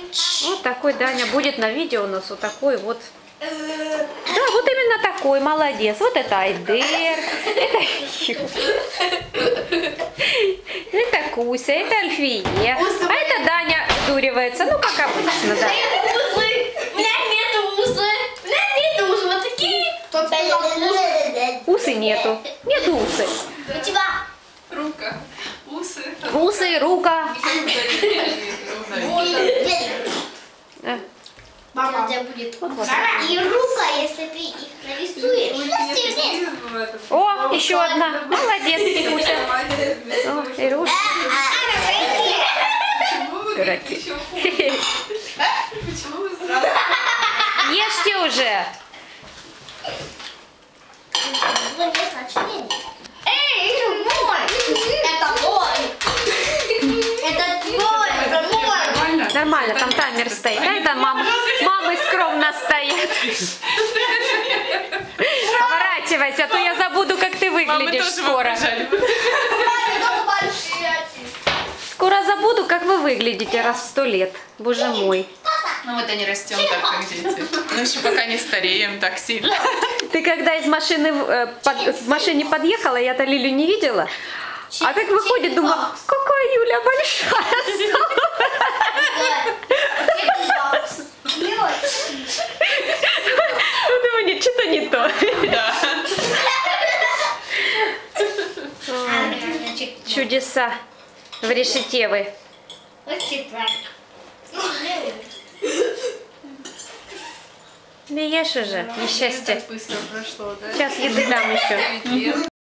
Вот такой Даня будет на видео у нас, вот такой вот. Да, вот именно такой, молодец. Вот это Айдер, это Куся, это Альфия, а это Даня дуривается, ну как обычно, да. У меня нет усы, вот такие. Усы нету, нету усы. У тебя Рука, усы. Усы, рука. у тебя будет Вот. и рука, если ты их нарисуешь. О, еще одна. Молодец, Куся. О, и ручка. Дураки. Почему вы сразу? Ешьте уже. Эй, это мой! Это мой! Это твой! Это мой! Нормально, там таймер стоит. А это мамы скромно стоят. Поворачивайся, а то я забуду, как ты выглядишь скоро. Скоро забуду, как вы выглядите раз в 100 лет. Боже мой. Ну вот и не растем так, как дети. Ну еще пока не стареем так сильно. Ты когда из машины в машине подъехала, я-то Лилю не видела. А как выходит, думаю, какая Юля большая стала. Думаю, нет, что-то не то. Да. Чудеса в Решетевой. Не ешь уже, несчастье. Так быстро прошло, да? Сейчас еды дам еще.